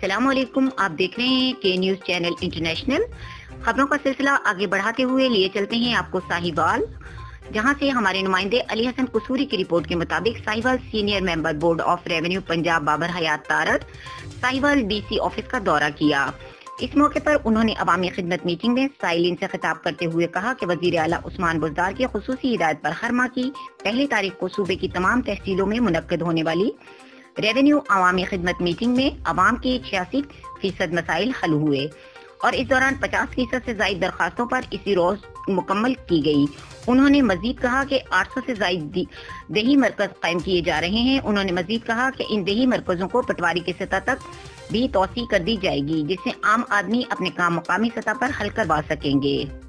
السلام علیکم، آپ دیکھ رہے ہیں کے نیوز چینل انٹرنیشنل۔ خبروں کا سلسلہ آگے بڑھاتے ہوئے لیے چلتے ہیں آپ کو ساہیوال، جہاں سے ہمارے نمائندے علی حسن قصوری کی رپورٹ کے مطابق Sahiwal senior member board of revenue Punjab Babar Hayat Tarar Sahiwal D C office کا دورہ کیا۔ اس موقع پر انہوں نے عوامی خدمت میٹنگ میں سائلین سے خطاب کرتے ہوئے کہا کہ وزیر اعلیٰ عثمان بزدار کی خصوصی ہدایت پر ہر ماہ کی پہلی تاریخ کو صوبے کی تمام تحصیلوں میں منعقد ہونے والی ریونیو عوامی خدمت میٹنگ میں عوام کے 86% مسائل حل ہوئے اور اس دوران 50% سے زائد درخواستوں پر اسی روز مکمل کی گئی۔ انہوں نے مزید کہا کہ 800 سے زائد دیہی مرکز قائم کیے جا رہے ہیں۔ انہوں نے مزید کہا کہ ان دیہی مرکزوں کو پٹواری کی سطح تک بھی توسیع کر دی جائے گی، جس سے عام آدمی اپنے کام مقامی سطح پر حل کروا سکیں گے۔